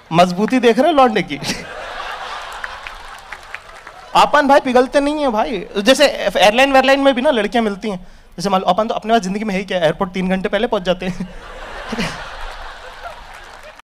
मजबूती देख रहे हो लौंडे की। अपन भाई पिघलते नहीं है भाई, जैसे एयरलाइन वेयरलाइन में भी ना लड़कियां मिलती हैं, जैसे मान लो अपन तो अपने पास जिंदगी में है ही क्या, एयरपोर्ट 3 घंटे पहले पहुंच जाते हैं।